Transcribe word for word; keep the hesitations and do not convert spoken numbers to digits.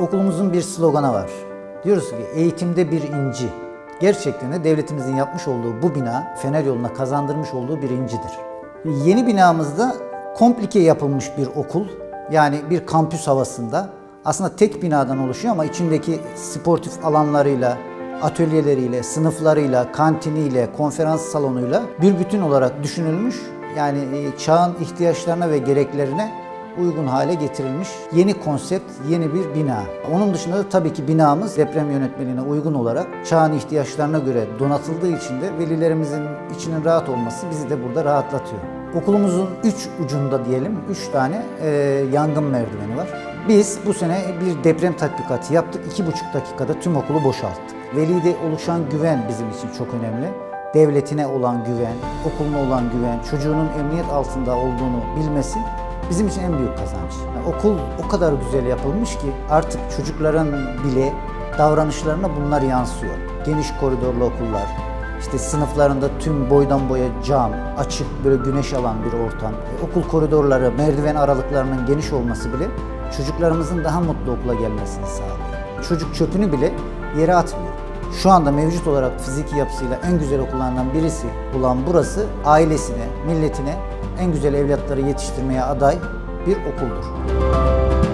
Okulumuzun bir sloganı var. Diyoruz ki eğitimde bir inci. Gerçekten de devletimizin yapmış olduğu bu bina Fener yoluna kazandırmış olduğu bir incidir. Yeni binamızda komplike yapılmış bir okul. Yani bir kampüs havasında. Aslında tek binadan oluşuyor ama içindeki sportif alanlarıyla, atölyeleriyle, sınıflarıyla, kantiniyle, konferans salonuyla bir bütün olarak düşünülmüş. Yani çağın ihtiyaçlarına ve gereklerine uygun hale getirilmiş yeni konsept, yeni bir bina. Onun dışında da tabii ki binamız deprem yönetmeliğine uygun olarak çağın ihtiyaçlarına göre donatıldığı için de velilerimizin içinin rahat olması bizi de burada rahatlatıyor. Okulumuzun üç ucunda diyelim, üç tane e, yangın merdiveni var. Biz bu sene bir deprem tatbikatı yaptık. iki buçuk dakikada tüm okulu boşalttık. Velide oluşan güven bizim için çok önemli. Devletine olan güven, okuluna olan güven, çocuğunun emniyet altında olduğunu bilmesi bizim için en büyük kazanç. Yani okul o kadar güzel yapılmış ki artık çocukların bile davranışlarına bunlar yansıyor. Geniş koridorlu okullar, işte sınıflarında tüm boydan boya cam, açık böyle güneş alan bir ortam. E, okul koridorları, merdiven aralıklarının geniş olması bile çocuklarımızın daha mutlu okula gelmesini sağlıyor. Çocuk çöpünü bile yere atmıyor. Şu anda mevcut olarak fiziki yapısıyla en güzel okullardan birisi olan burası ailesine, milletine en güzel evlatları yetiştirmeye aday bir okuldur.